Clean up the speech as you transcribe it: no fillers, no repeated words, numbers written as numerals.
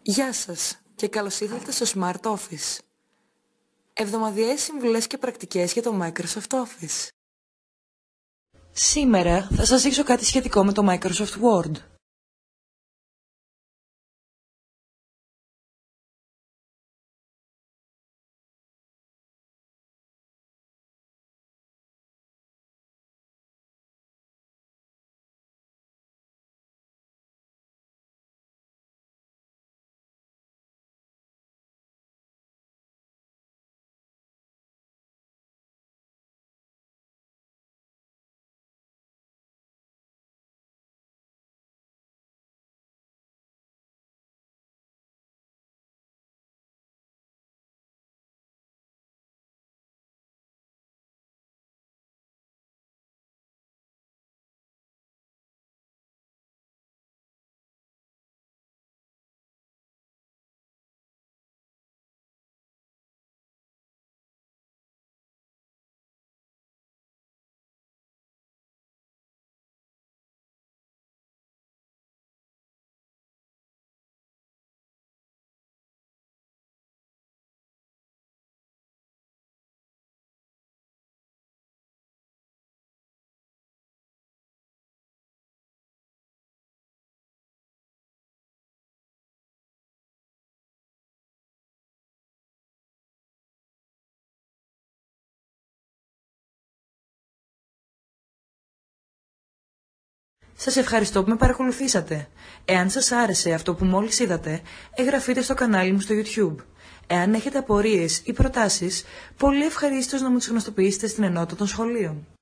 Γεια σας και καλώς ήρθατε στο Smart Office. Εβδομαδιαίες συμβουλές και πρακτικές για το Microsoft Office. Σήμερα θα σας δείξω κάτι σχετικό με το Microsoft Word. Σας ευχαριστώ που με παρακολουθήσατε. Εάν σας άρεσε αυτό που μόλις είδατε, εγγραφείτε στο κανάλι μου στο YouTube. Εάν έχετε απορίες ή προτάσεις, πολύ ευχαρίστως να μου τις γνωστοποιήσετε στην ενότητα των σχολείων.